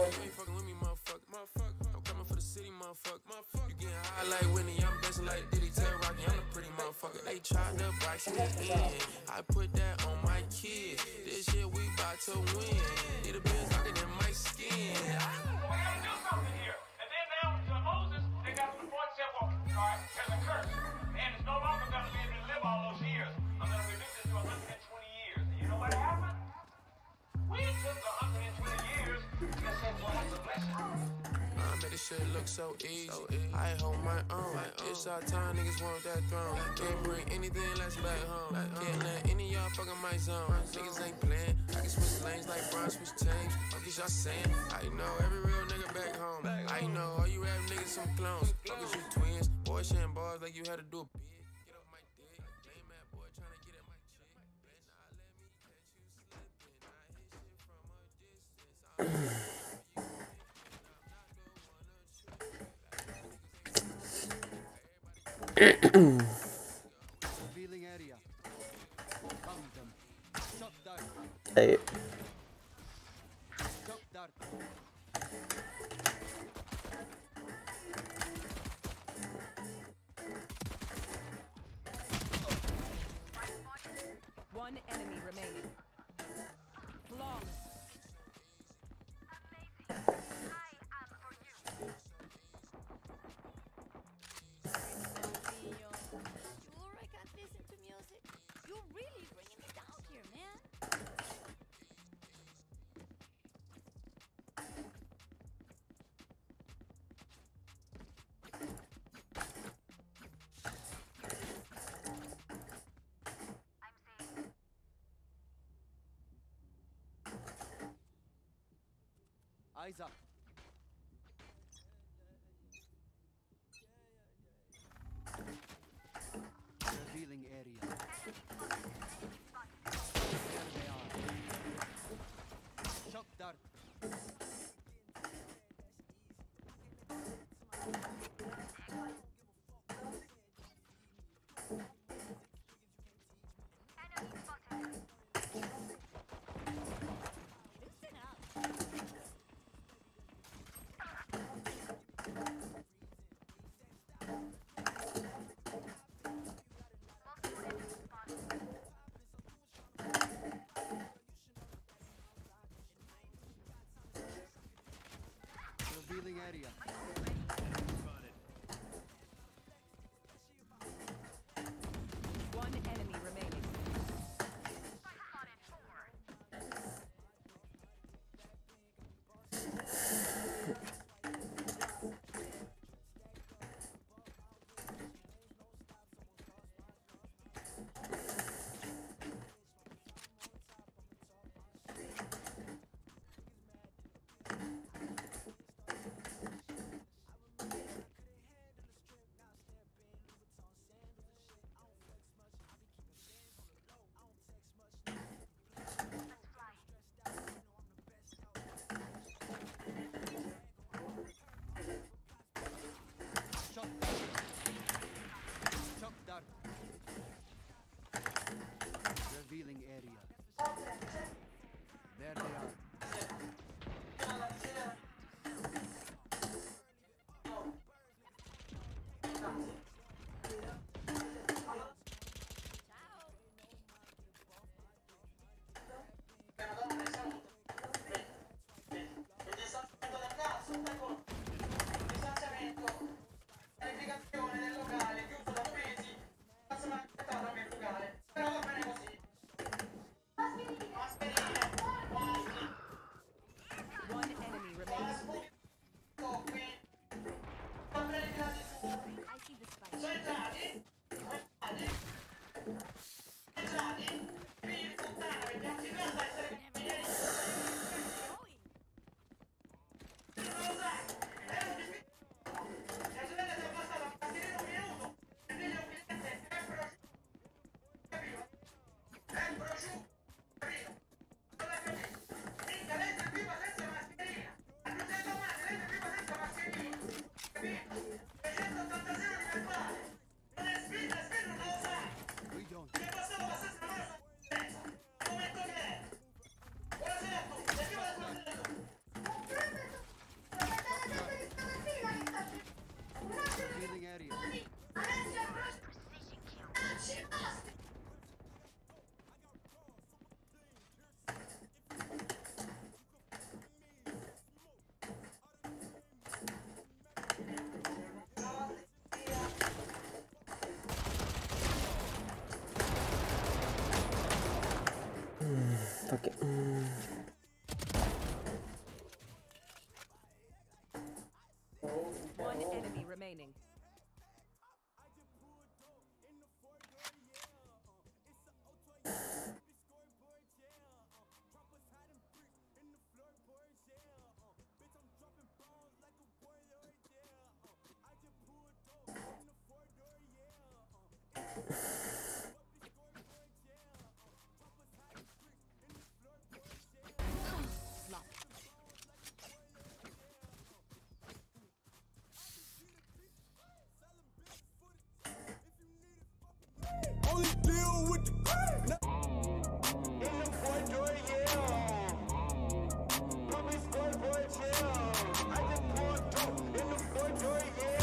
You ain't fucking with me, motherfucker. I'm coming for the city, motherfucker. You getting high like Whitney, I'm dancing like Diddy, Tell Rocky, I'm a pretty motherfucker. They tried to box me in. I put that on my kids. This shit we bout to win. Need a bitch talking in my skin. We gotta do something here. And then now to Moses, they got to the point and said, well, all right, there's a curse. Man is no longer going to be able to live all those years. I'm going to reduce it to 120 years. And you know what happened? We took 120 years and said, well, that's a blessing. I made this shit look so easy. I hold my own. It's our time, niggas want that throne. Can't bring anything less back home. Can't let any of y'all fucking my zone. Niggas ain't playing. I can switch lanes like Bron switch teams. Fuck is y'all saying? I know every real nigga back home. I know all you rap niggas some clones. Fuck is you twins. Boy sharing bars like you had to do a bid. Get off my dick. Lame ass boy trying to get at my chick. Better not let me catch you slipping. I hit shit from a distance. Revealing area. Found them. Shot dart. Hey. Shot dart. One enemy remaining. Flawless. Sure, I can't listen to music. You're really bringing me down here, man. Eyes up. Revealing area. There they are. Shock dart. Listen up. Revealing area. One enemy remaining. Fuck it. One enemy remaining. Only deal with the in the corridor, yeah. Come and score, boy, yeah. I just poured dope in the corridor,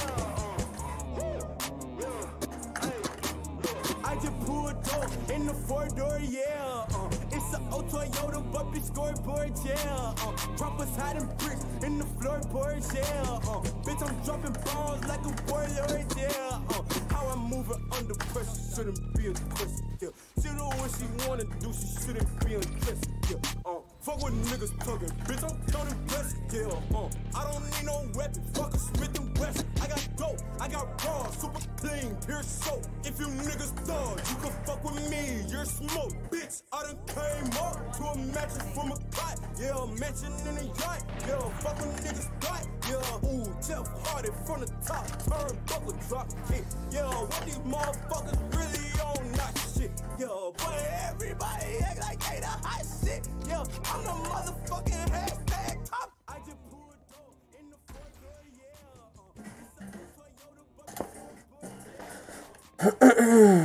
yeah. I just pulled dope in the four-door, yeah. It's an old Toyota, but be scoreboard, yeah. Droppers hiding bricks in the floorboards, yeah. Bitch, I'm dropping bombs like a warlord, yeah. How I'm moving under pressure shouldn't be a question, yeah. She know what she wanna do, she shouldn't be undressed, yeah. Fuck what niggas talking, bitch, I'm counting blessings, yeah. I don't need no weapon, fuck a Smith and Wesson. I got dope, I got raw, super clean, pure soap. If you niggas thug, you can fuck with me, you're smoke, bitch. I done came up to a mattress from a cot, yeah. Mansion in a yacht, yeah. Fuck with niggas thought, yeah. Ooh, Jeff Hardy from the top, turn buckle drop, yeah. What these motherfuckers really on that shit, yeah. But everybody act like they the hot shit, yeah. I'm the motherfucking hashtag top. I just pulled dope in the front door, yeah. It's a Toyota, but bitch,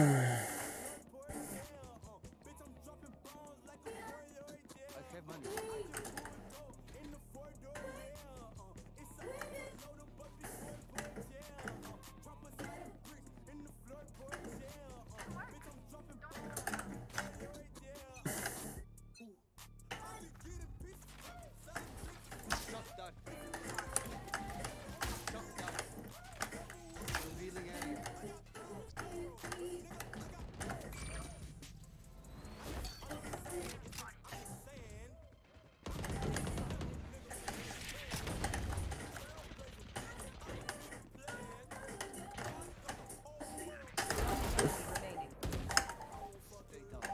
I'm dropping bombs like a warlord, yeah. I have money. In the four-door, yeah. It's a Toyota, but be scoreboard, yeah. Droppers hiding bricks in the floorboards, yeah. Bitch, I'm dropping bombs like a warlord, yeah. I be getting bitch, selling bricks. Shot that. Shot that. Revealing area. Remaining. Stay down.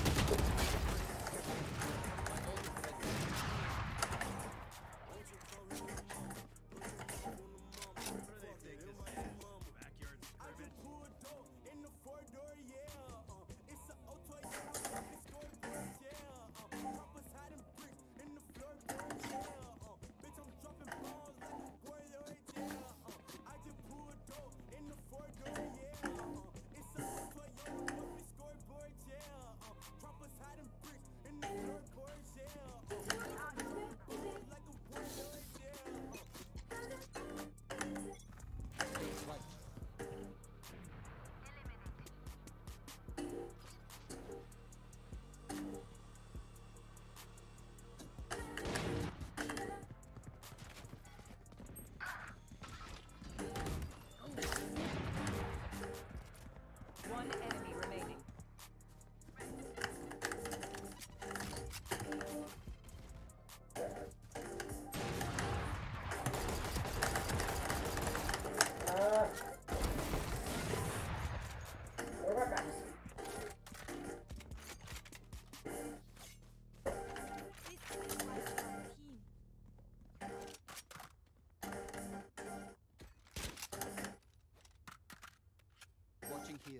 Pulled dope in the four-door, yeah. It's a old Toyota, but be scoreboard, yeah. Droppers hiding bricks in the floorboards, yeah. Bitch, I'm dropping bombs like a warlord, yeah. I just pulled dope in the four-door, yeah. It's a old Toyota, but be scoreboard, yeah. Droppers hiding bricks in the floorboards, yeah. Bitch, I'm dropping bombs like a warlord, yeah. Right. One enemy remaining. This is my team. Watching here.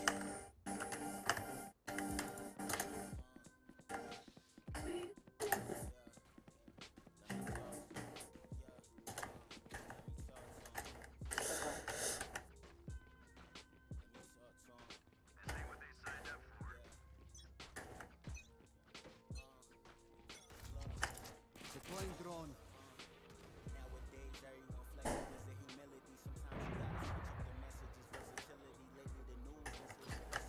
Deploying drone. Nowadays, everyone flexing is a humility. Sometimes you gotta switch up the messages. Versatility lately, the news is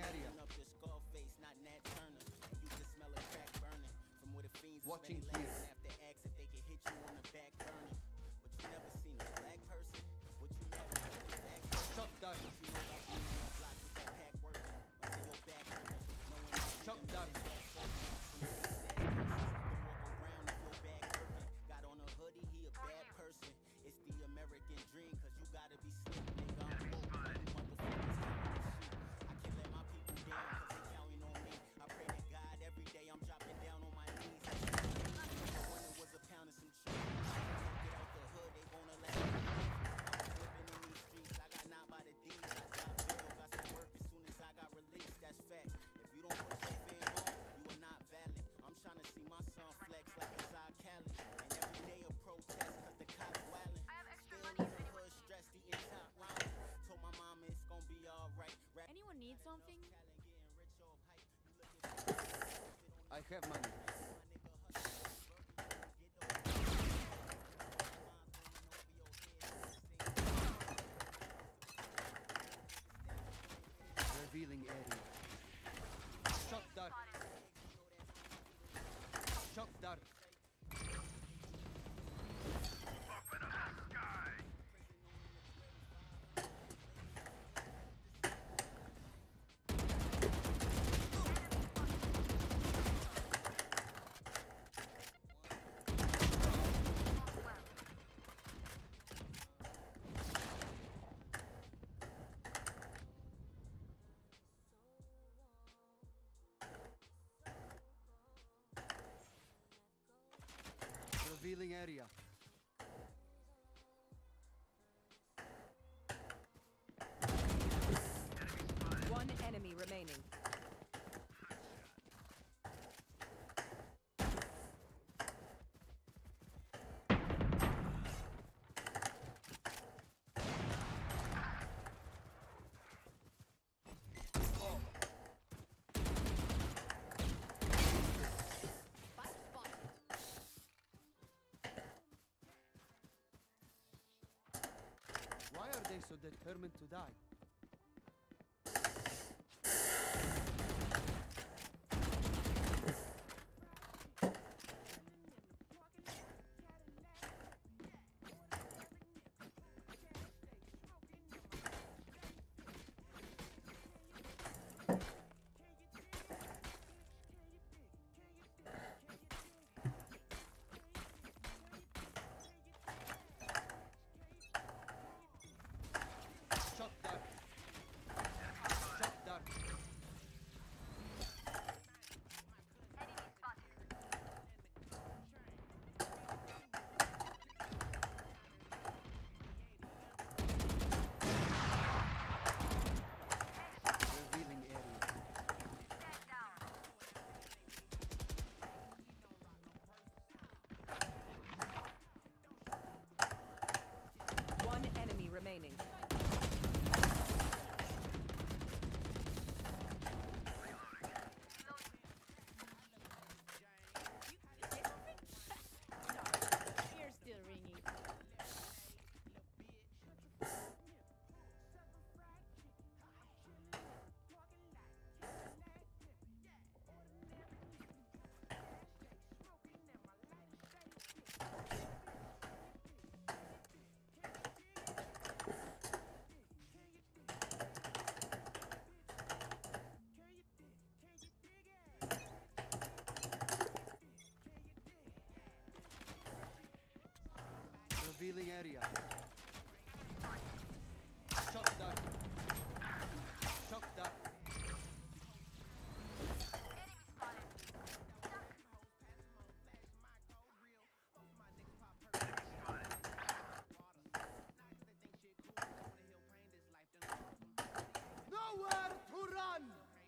area. Up your skull face, not Nat Turner. You can smell a crack burning from where the fiends are Watching spending here. last. After ask if they can hit you on the back burning. But you never seen a black person. What you know about the black person? Shot down. What you know about being on the block with that pack working until your back hurting. Knowing that Shot freedom down. is that certain. Some of these sad cases, you can walk around if your back hurting. Got on a hoodie, he a bad person. It's the American dream, cause you gotta be slick, nigga. I'm woke, like you motherfuckers telling me shit. I can't let my people down, cause they counting on me. I pray to God every day I'm dropping down on my knees. When it was a pound of some trees. Get out the hood, they wanna let me live. I'm living in these streets, I got knocked by the D's. I dropped video, got some work as soon as I got released, that's fact. If you don't put your fan on, you are not valid. I'm trying to see my son flex like it's our Cali. And every day a protest, cause the cops wildin'. Still in the hood, stressed, eating top ramen. Told my mama it's gonna be alright. Anyone need something? I have money. Revealing area. Shot dart. Shot dart. Revealing area. One enemy remaining. Why are they so determined to die? Shot dart. Shot dart. Revealing area. One enemy remaining. Ears still ringing. Revealing area. Shot dart. Shot dart. Nowhere to run!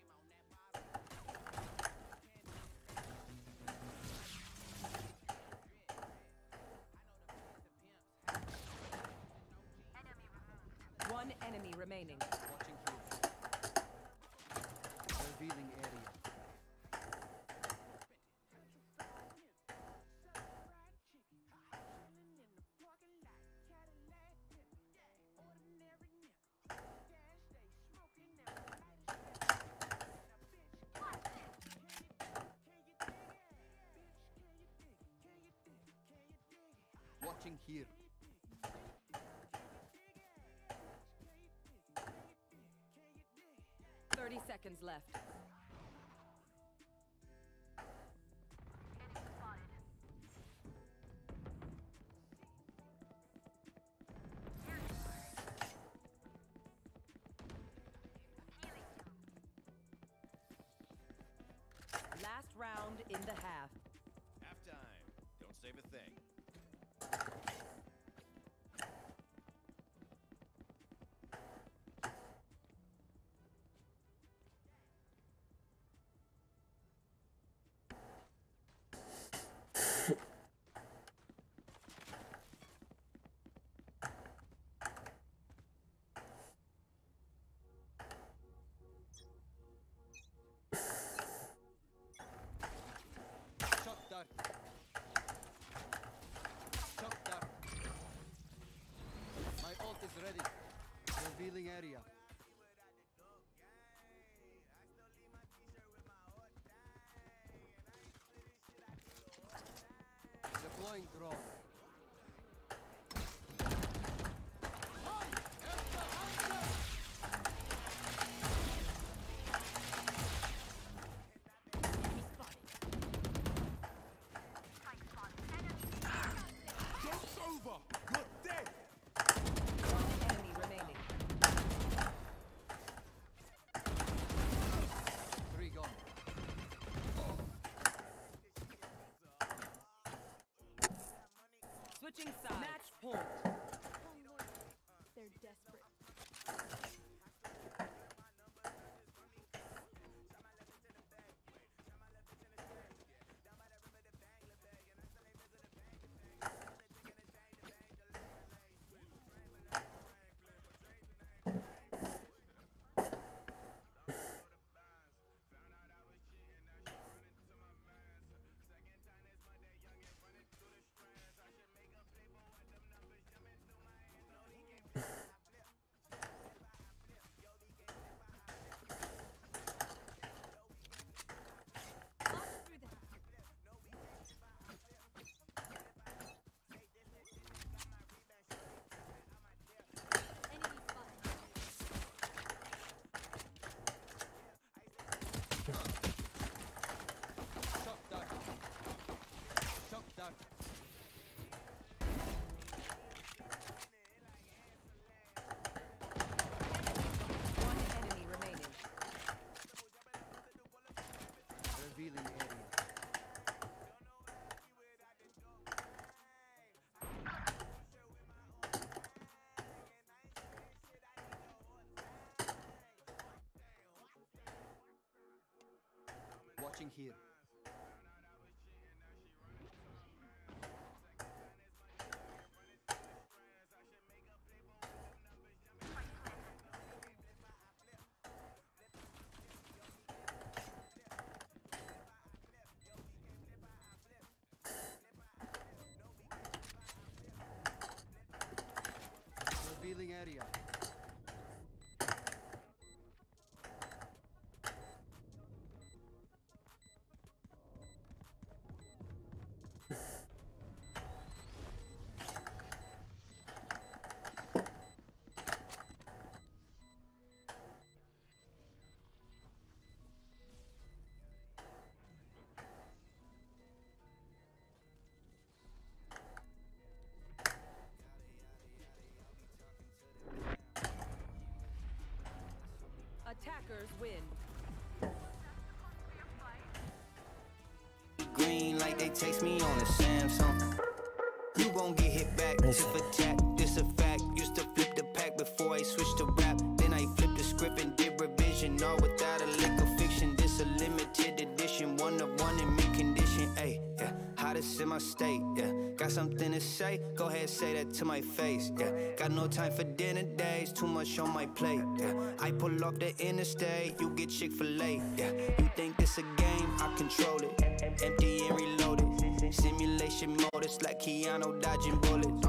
One enemy remaining. Watching here. Revealing area. Watching here. 30 seconds left. Last round in the half. Halftime. Don't save a thing. Shock dart. Shock dart. My ult is ready. Revealing area. Deploying drone. Joke's over. You're dead. One enemy remaining. 3 gone. Switching sides. Match point. Oh Lord, they're desperate. Off through the enemy spotted. Shock dart. Shock dart. One enemy remaining. Revealing area. Watching here. Revealing area. Attackers win. Green like they text me on a Samsung. You gon' get hit back, tip for tat, this a fact. Used to flip the pack before I switched to rap. Then I flipped the script and did revision, all without a lick of fiction. This a limited edition, one of one in mint condition. Ayy, yeah, hottest in my state, yeah. Got something to say? Go ahead, say that to my face, yeah. Got no time for dinner days, too much on my plate, yeah. I pull off the interstate, you get Chick-fil-A, yeah. You think this a game? I control it. Empty and reloaded. Simulation mode, it's like Keanu dodging bullets.